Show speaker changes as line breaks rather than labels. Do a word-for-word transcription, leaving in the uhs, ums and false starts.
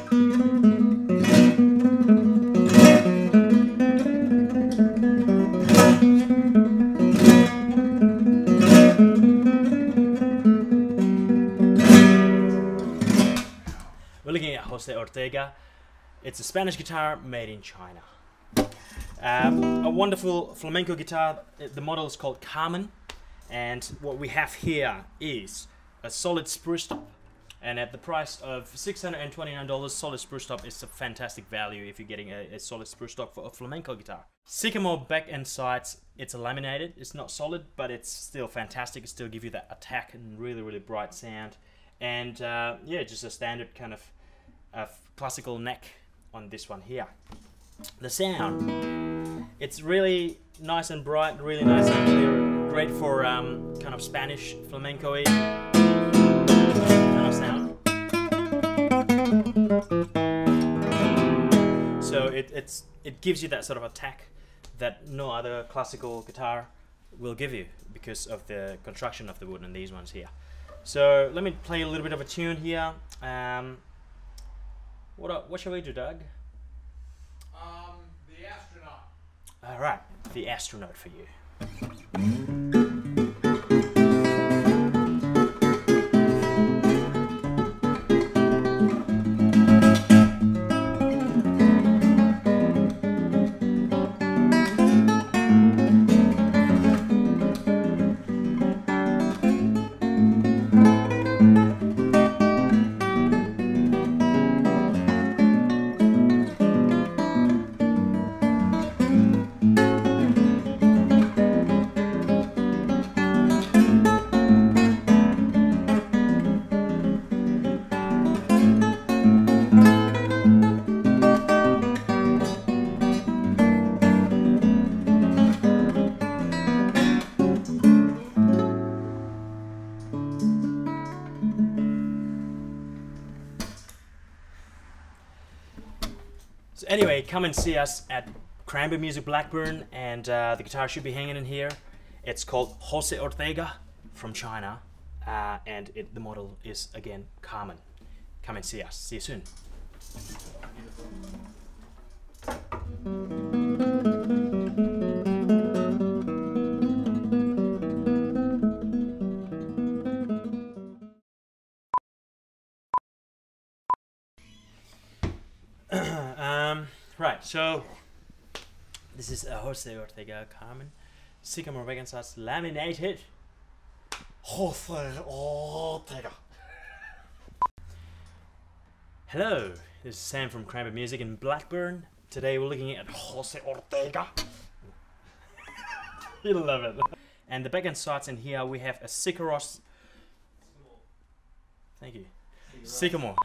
We're looking at Jose Ortega. It's a Spanish guitar made in China. Um, a wonderful flamenco guitar. The model is called Carmen, and what we have here is a solid spruce top. And at the price of six hundred twenty-nine dollars, solid spruce top is a fantastic value if you're getting a, a solid spruce top for a flamenco guitar. Sycamore back and sides, it's a laminated. It's not solid, but it's still fantastic. It still gives you that attack and really, really bright sound. And uh, yeah, just a standard kind of uh, classical neck on this one here. The sound, it's really nice and bright, really nice and clear. Great for um, kind of Spanish flamenco-y kind of sound. So it, it's, it gives you that sort of attack that no other classical guitar will give you because of the construction of the wood in these ones here. So let me play a little bit of a tune here. Um, what, what shall we do, Doug?
Um, the astronaut.
All right, the astronaut for you. So anyway, come and see us at Cranberry Music Blackburn, and uh, the guitar should be hanging in here. It's called Jose Ortega from China, uh, and it, the model is again Carmen. Come and see us. See you soon. um, right, so this is a Jose Ortega Carmen. Sycamore back and sides laminated.
Jose Ortega.
Hello, this is Sam from Cranberry Music in Blackburn. Today we're looking at Jose Ortega. You'll love it. And the back and sides in here we have a Sycaros. Thank you. Sycamore.